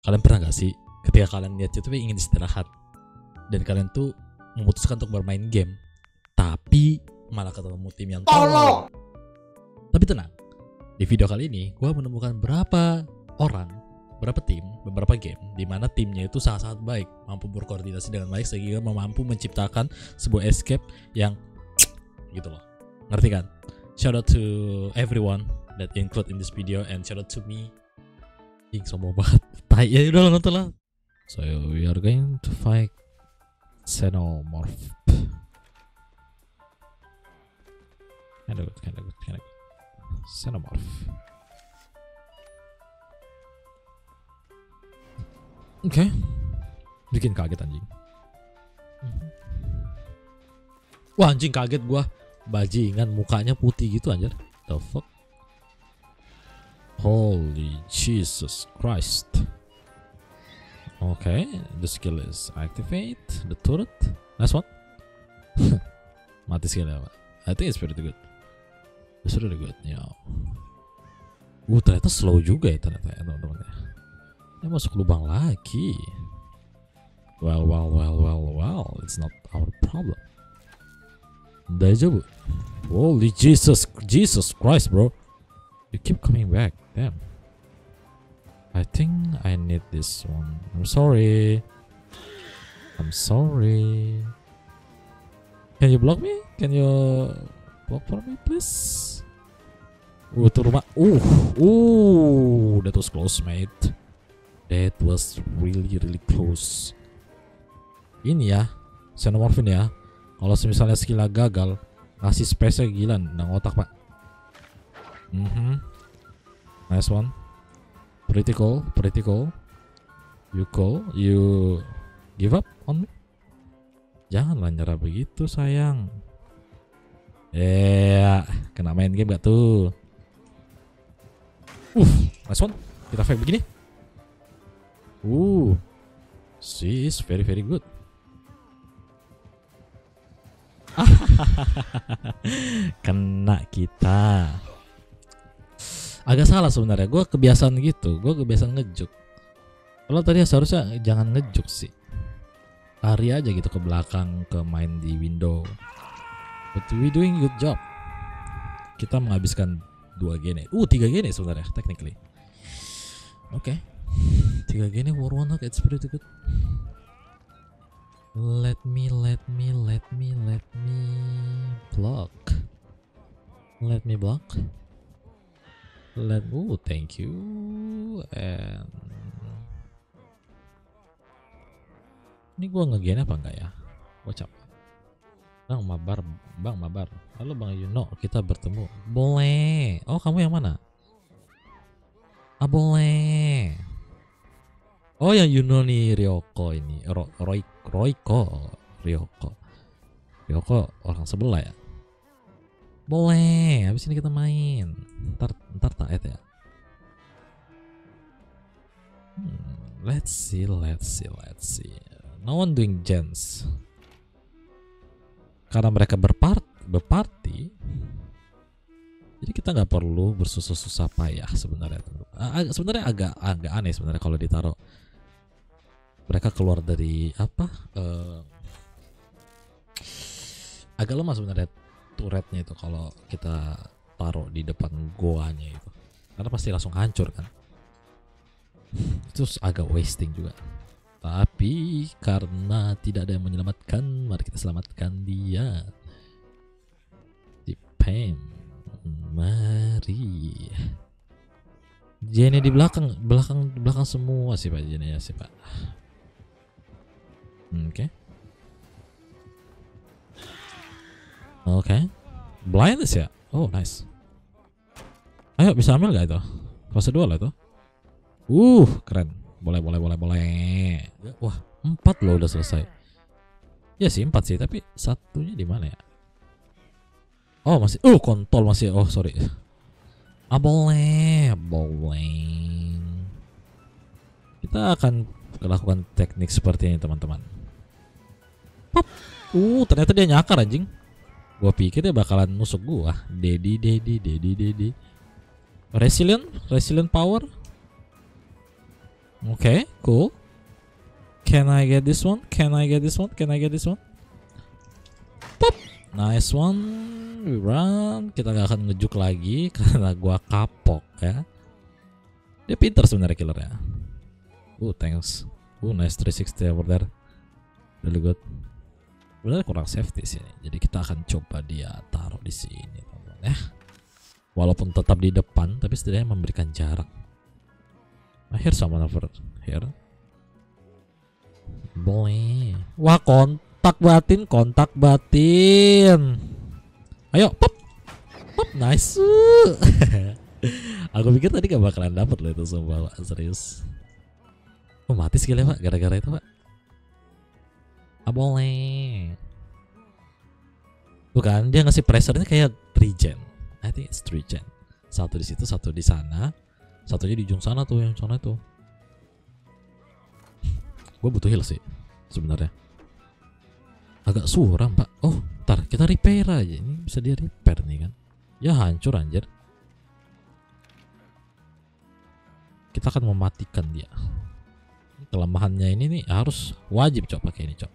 Kalian pernah gak sih ketika kalian lihat YouTube ingin istirahat dan kalian tuh memutuskan untuk bermain game, tapi malah ketemu tim yang tolol. Tapi tenang, di video kali ini gue menemukan beberapa tim, beberapa game di mana timnya itu sangat-sangat baik, mampu berkoordinasi dengan baik sehingga mampu menciptakan sebuah escape yang gitu loh. Ngerti kan? Shout out to everyone that include in this video and shout out to me. Sombong banget. Tai ya udah nonton lah. So we are going to fight Xenomorph. Kinda good. Xenomorph. Oke. Bikin kaget anjing. Wah anjing kaget gua. Bajingan mukanya putih gitu anjir. The fuck? Holy Jesus Christ. Okay, the skill is activate the turret. Nice one. Mati skill ya, Pak. I think it's pretty good. It's really good, yeah. Ternyata slow juga ya ternyata ya teman-teman ya. Dia masuk lubang lagi. Well, it's not our problem. Deja vu. Holy Jesus Christ, bro. You keep coming back. Damn. I think I need this one. I'm sorry. Can you block me? Can you block for me, please? Tuh rumah. That was close, mate. That was really close. Ini ya, Xenomorph ini ya. Kalau misalnya skillnya gagal, ngasih space-nya gila, nang otak pak. Nice one. Pretty cool. You give up on me? Janganlah nyerah begitu sayang. Kena main game gak tuh? Nice one. Kita fight begini. She is very good. Kena kita. Agak salah sebenarnya, gue kebiasaan gitu, gue kebiasaan ngejuk. Kalau tadi seharusnya jangan ngejuk sih, lari aja gitu ke belakang, ke main di window. But we doing good job. Kita menghabiskan 2 gene, 3 gene sebenarnya, technically. Oke, 3 gene for 1 hook, it's pretty good. Let me block. Thank you. And ini gua ngegene apa enggak ya? Wacap. Bang mabar. Halo Bang Yuno, kita bertemu. Boleh. Oh, kamu yang mana? Boleh. Oh, yang Yuno nih, Ryoko ini. Ryoko orang sebelah ya. Boleh, habis ini kita main. Ntar taet ya. Let's see. No one doing gens. Karena mereka berparty, jadi kita nggak perlu bersusah-susah payah sebenarnya. Sebenarnya agak aneh sebenarnya kalau ditaruh. Mereka keluar dari apa? Agak lemah sebenarnya turretnya itu kalau kita taruh di depan goanya itu, karena pasti langsung hancur kan. Itu agak wasting juga. Tapi karena tidak ada yang menyelamatkan, mari kita selamatkan dia. Dipen, mari. Jenny di belakang semua sih pak, Jenny sih pak. Oke. Blindness ya? Oh nice. Ayo bisa ambil gak itu? Fase 2 lah itu. Keren. Boleh. Wah 4 loh udah selesai. Ya sih 4 sih, tapi satunya di mana ya? Oh masih. Kontol masih. Oh sorry. Boleh. Kita akan lakukan teknik seperti ini teman-teman. Pop. Ternyata dia nyakar anjing. Gua pikir dia bakalan nusuk gua. Dedi. Resilient power. Oke, cool. Can I get this one? Can I get this one? Can I get this one? Pop. Nice one. We run. Kita gak akan ngejuk lagi karena gua kapok ya. Dia pintar sebenarnya killernya. Thanks. Nice 360 over there. Really good. Sebenarnya kurang safety sih. Jadi kita akan coba dia taruh di sini, teman-teman ya. Walaupun tetap di depan, tapi setidaknya memberikan jarak. I hear someone over here. Boleh. Wah, kontak batin. Ayo, pop. Pop, nice. Aku pikir tadi gak bakalan dapet loh itu sumpah, Pak. Serius. Mati skillnya, Pak, gara-gara itu, Pak. Boleh. Bukan, dia ngasih pressure-nya kayak regen. I think it's regen. Satu di situ, satu di sana. Satunya di ujung sana tuh, yang sana itu. Gue butuh heal sih sebenarnya. Agak suram, Pak. Oh, ntar kita repair aja. Ini bisa dia repair nih kan. Ya hancur anjir. Kita akan mematikan dia. Kelemahannya ini nih harus wajib Cok pakai ini, Cok.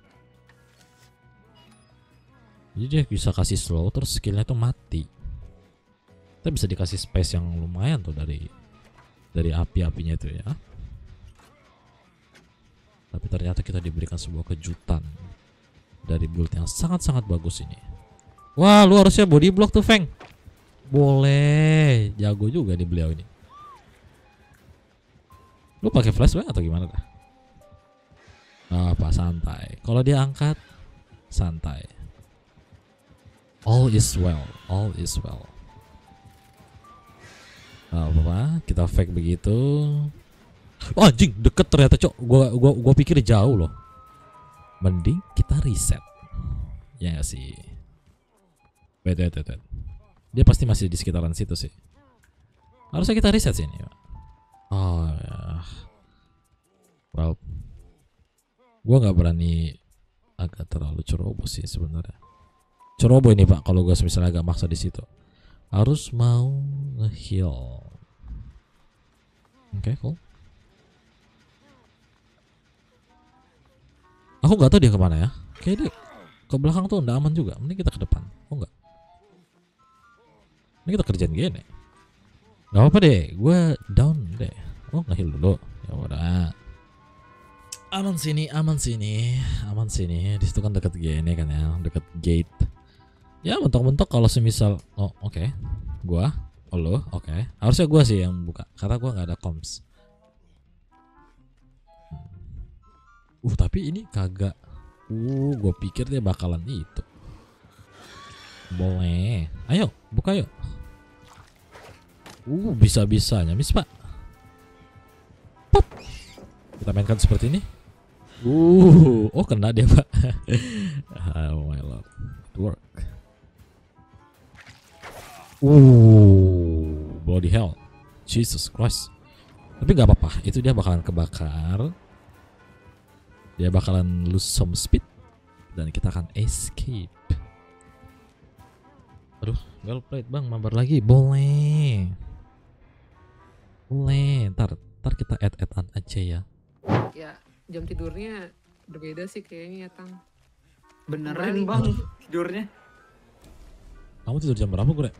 Jadi dia bisa kasih slow terus skillnya tuh mati. Kita bisa dikasih space yang lumayan tuh dari api-apinya itu ya. Tapi ternyata kita diberikan sebuah kejutan dari build yang sangat-sangat bagus ini. Wah, lu harusnya body block tuh, Feng. Boleh, jago juga nih beliau ini. Lu pakai flashbang atau gimana dah? Apa santai. Kalau dia angkat santai. All is well, all is well. Apa? Kita fake begitu. Oh, anjing, deket ternyata, Cok. Gua pikir jauh loh. Mending kita reset. Ya gak sih? Wait. Dia pasti masih di sekitaran situ sih. Harusnya kita reset sini, Pak. Oh ya. Well, gua nggak berani agak terlalu ceroboh sih sebenarnya. Ceroboh ini, Pak, kalau gue misalnya agak maksa di situ. Harus mau nge-heal. Oke, cool. Aku nggak tahu dia kemana ya. Kayak dia ke belakang tuh nggak aman juga. Mending kita ke depan. Oh enggak. Ini kita kerjain gini. Gak apa-apa deh. Gue down deh. Oh, nge-heal dulu. Ya udah. Aman sini. Di situ kan dekat gini kan ya, dekat gate. Ya mentok-mentok kalau semisal, oh oke, gua, oh lo, oke. Harusnya gua sih yang buka, karena gua nggak ada comms. Tapi ini kagak. Gua pikir dia bakalan itu. Boleh. Ayo, buka yuk. Bisa-bisanya miss, Pak. Pop. Kita mainkan seperti ini. Oh kena dia, Pak. Oh my lord, it work. Bloody hell, Jesus Christ. Tapi nggak apa-apa, itu dia bakalan kebakar. Dia bakalan lose some speed dan kita akan escape. Aduh, well played bang, mabar lagi. Boleh. Ntar kita add-addan aja ya. Ya, jam tidurnya berbeda sih kayaknya ya, Tang. Beneran bang tidurnya. Kamu tidur jam berapa, Gue?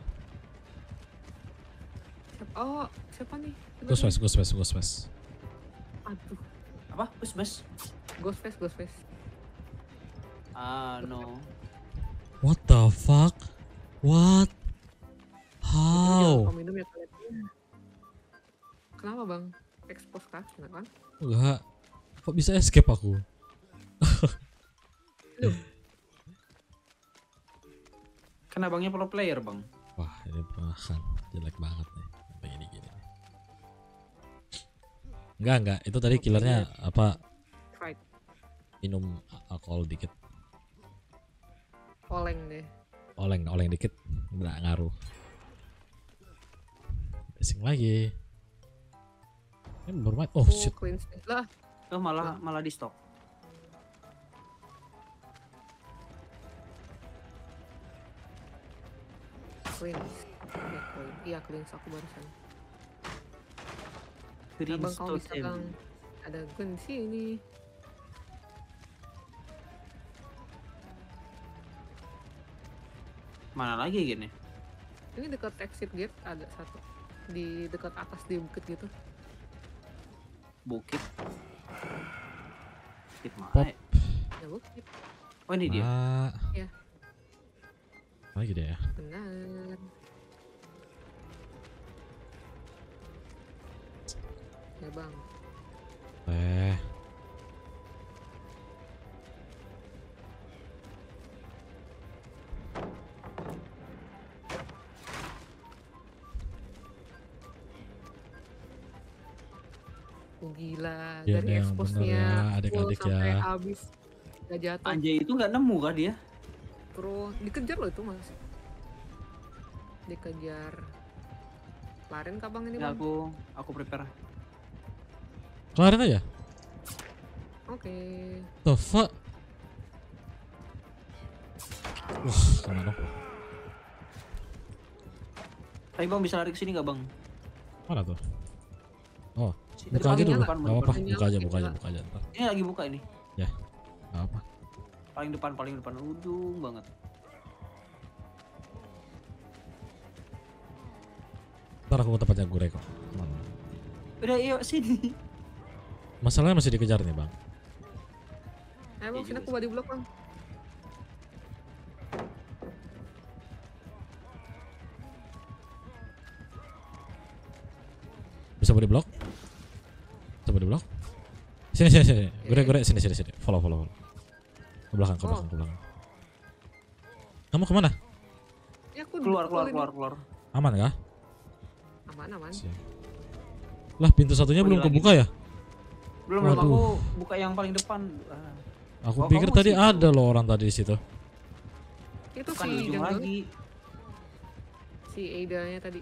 Oh, siapa nih? Ghostface. Aduh, Apa? Bus? Ghostface. No. What the fuck? What? How? Jangan minum ya kalian. Kenapa bang? Expose kah? Kenapa? Enggak. Kok bisa escape aku? Kan abangnya pro player bang. Wah, ini bahkan jelek banget nih. Gini. Enggak. Itu tadi killernya apa? Fight. Minum alkohol dikit. Oleng deh. Oleng dikit. Nggak ngaruh. Racing lagi. Ini bermain. Oh shit. Clean space lah. Oh malah di stok. Clean. Iya clean aku barusan. Green Bang, kamu bisa totem. bang. Ada gun di sini. Mana lagi gini? Ini dekat exit gate ada satu. Di dekat atas di bukit gitu. Bukit. Bukit mana? Pop. ya? Ya bukit. Oh ini dia. Nah, Iya. lagi deh ya. Benar. Ya bang. Oh, gila. Iya Dari nih, yang expose-nya bener ya, full adik-adik sampai ya. habis. Gak jatuh. Anjay itu nggak nemu kah dia? Bro, dikejar loh itu mas. Dikejar. Kelarin kah bang ini Ya, bang? aku prepare. Kelarin aja. Oke. The fuck? Wah, kena dong. Tapi bang bisa lari ke sini nggak bang? Mana tuh? Oh, Sini, buka aja depan, dulu. depan, Gak apa-apa, depan. buka aja, Nyala, buka aja, nyala. buka aja. Ntar. Ini lagi buka ini. Gak apa. Paling depan ujung banget. Ntar aku ke tempatnya gue kok. Mana? Udah yuk sini. Masalahnya masih dikejar nih bang. Ayo bang, Iya sini juga aku body block bang. Bisa body block? Bisa body block? Sini. Gue sini. Follow. Ke belakang. Kamu kemana? Ya aku Keluar. dipukulin. Aman kah? Aman. Siap. Lah pintu satunya belum Lagi. kebuka ya? Belum Waduh. aku buka yang paling depan. Aku Oh, pikir kamu tadi situ. ada loh orang tadi di situ. Itu Bukan si di ujung jungle, lagi. si Ada-nya tadi.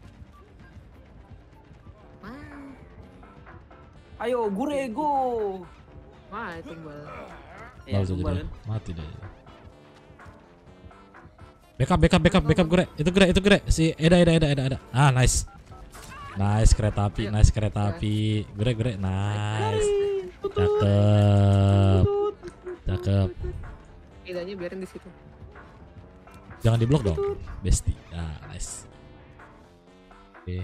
Wah, Ayo Gurego. wah itu bal. Ya, Lalu tumbal jadi kan. mati deh. Backup gue. Itu gue. Si Eda. Ah, nice. Nice kereta api. Gue. Nice. Cakep. Ada-nya biarin di situ. Jangan diblok dong. Bestie. Ah, nice. Oke.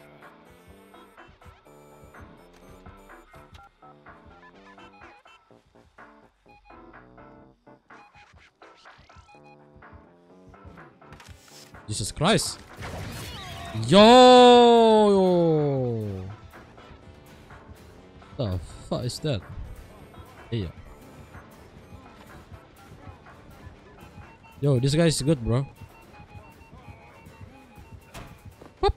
Jesus Christ. Yo. The fuck is that? Iya. Yo, this guy is good, bro. Pop.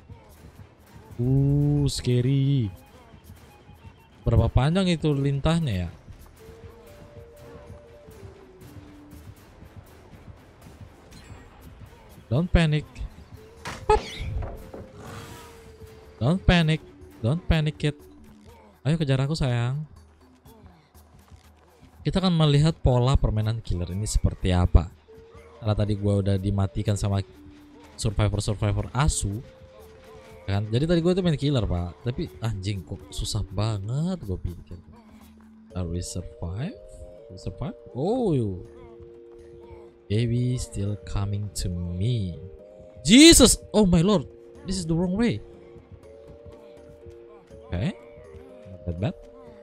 Scary. Berapa panjang itu lintahnya ya? Don't panic. Pop. Don't panic kid. Ayo kejar aku sayang. Kita akan melihat pola permainan killer ini seperti apa. Karena tadi gua udah dimatikan sama survivor asu kan. Jadi tadi gue tuh main killer pak. Tapi anjing kok susah banget gue pikir. Are we survive? Oh, baby still coming to me. Jesus! Oh my lord, this is the wrong way. Okay, not that bad.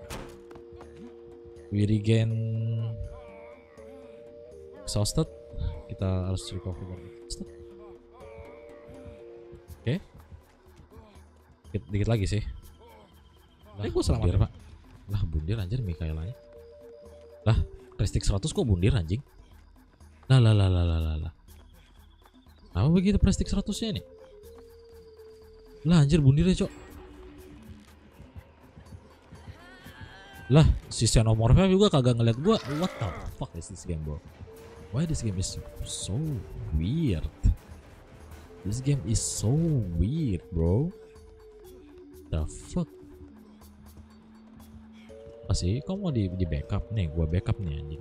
We regain exhausted. Kita harus recover dari exhausted. Oke. Dikit lagi sih. Lah, gue selamat bundir, pak. Lah bundir anjir Mikaelanya. Lah, Prestige 100 kok bundir anjing? Lah. Apa begitu Prestige 100-nya ini? Lah anjir bundirnya, Cok. Lah, si Xenomorphnya juga kagak ngeliat gua. What the fuck is this game, bro? Why this game is so weird? This game is so weird, bro. The fuck? Masih, kamu mau di backup nih? Gua backup nih anjing.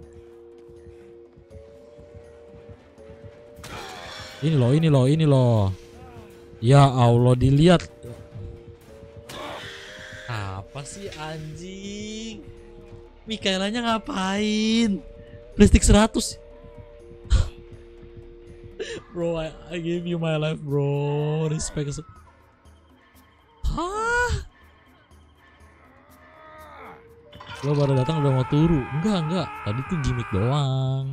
Ini loh. Ya Allah, dilihat. sih anjing? Mikaelanya ngapain? Plastik 100. Bro, I gave you my life, bro. Respect. Hah? Lo baru datang udah mau turu? Enggak. Tadi tuh gimmick doang.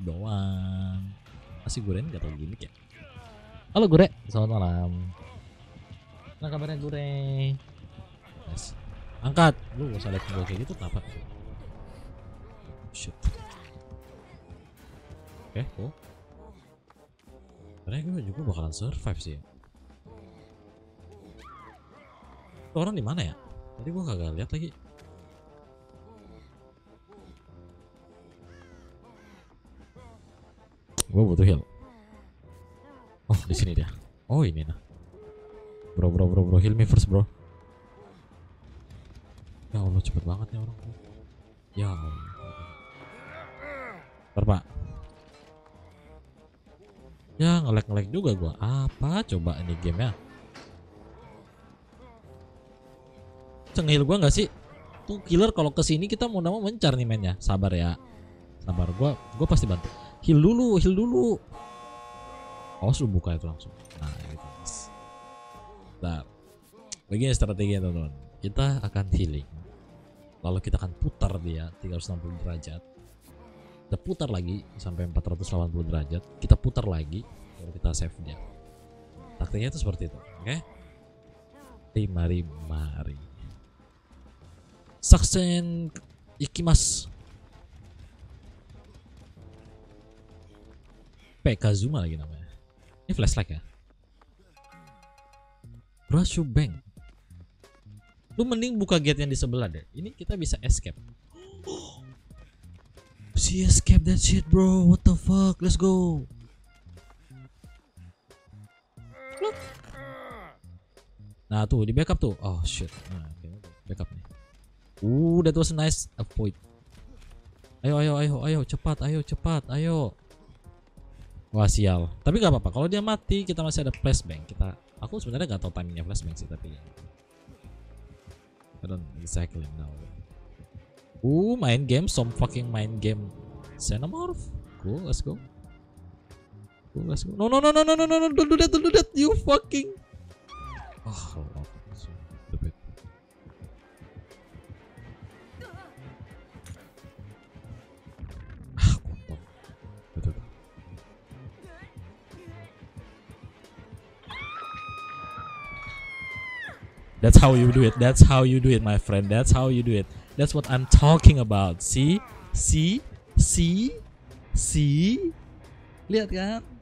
Masih Gure nggak tahu gimmick ya? Halo Gure, selamat malam. Nah kabarnya Gure? Yes. Angkat. Lu gak usah liat gue kayak gitu kenapa? Shit. Oke, cool. Karena gue juga bakalan survive sih. Tuh orang di mana ya? Tadi gue kagak lihat lagi. Gue butuh heal. Oh, di sini dia. Oh, ini nah. Bro, heal me first, bro. Ya Allah, cepet banget nih orang. Ya Allah. Pak. Ya nge-lag juga gua. Apa coba ini game ya? Cengil gua nggak sih? Tuh killer kalau kesini kita mau mencar nih mainnya. Sabar ya. Sabar, gua pasti bantu. Heal dulu. Awas lu buka itu langsung. Nah gitu guys. Nah, begini strateginya teman-teman. Kita akan healing. Lalu kita akan putar dia 360 derajat. Kita putar lagi sampai 480 derajat. Kita putar lagi baru kita save dia. Taktiknya itu seperti itu, oke? Mari. Saksen ikimasu. Kazuma lagi namanya. Ini flashlight ya? Brushu Bank. Lu mending buka gate yang di sebelah deh. Ini kita bisa escape. She escape that shit, bro. What the fuck? Let's go. Nah tuh di backup tuh. Oh shit. Nah, backup nih. That was a nice avoid. Ayo cepat. Wah sial. Tapi gak apa-apa. Kalau dia mati kita masih ada flashbang. Aku sebenarnya gak tahu timingnya flashbang sih tapi. I don't exactly know. Main game, some fucking main game. Xenomorph. Cool, let's go. No, don't do that, you fucking. Oh, stupid. Kontol. Betul. That's how you do it, my friend. That's how you do it. That's what I'm talking about. See? Lihat kan?